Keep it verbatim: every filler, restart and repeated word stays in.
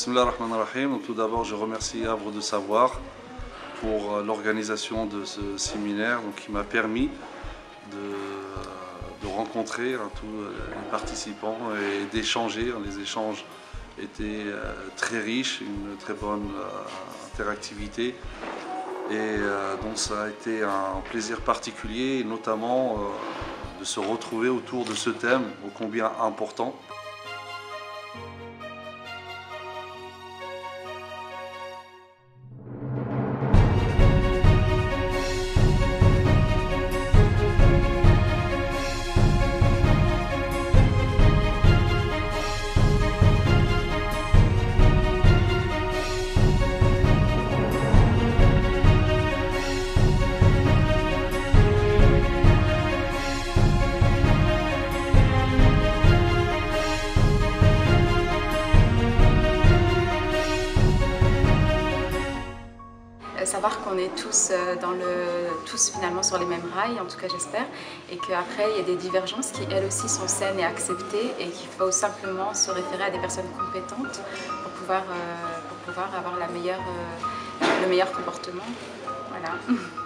Bismillah ar-Rahman ar-Rahim. Tout d'abord, je remercie Havre de Savoir pour l'organisation de ce séminaire donc, qui m'a permis de, de rencontrer hein, tous les participants et d'échanger. Les échanges étaient très riches, une très bonne interactivité. Et donc ça a été un plaisir particulier, notamment de se retrouver autour de ce thème ô combien important. Savoir qu'on est tous, dans le, tous finalement sur les mêmes rails, en tout cas j'espère, et qu'après il y a des divergences qui elles aussi sont saines et acceptées et qu'il faut simplement se référer à des personnes compétentes pour pouvoir, euh, pour pouvoir avoir la meilleure, euh, le meilleur comportement. Voilà.